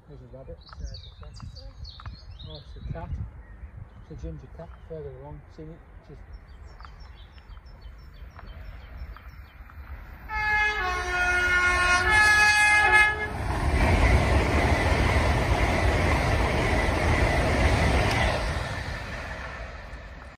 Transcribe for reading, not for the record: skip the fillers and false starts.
There's a rabbit beside the fence. Oh, it's a cat. It's a ginger cat further along. Seen it? Just